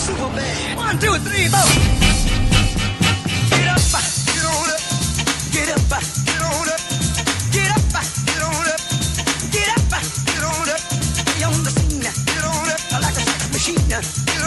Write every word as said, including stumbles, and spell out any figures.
super bad. One, two, three, four. Get up, get on up. Get up, get on up. Get up, get on up. Get up, get on up. Stay on the scene. Get on up like a sex machine. Get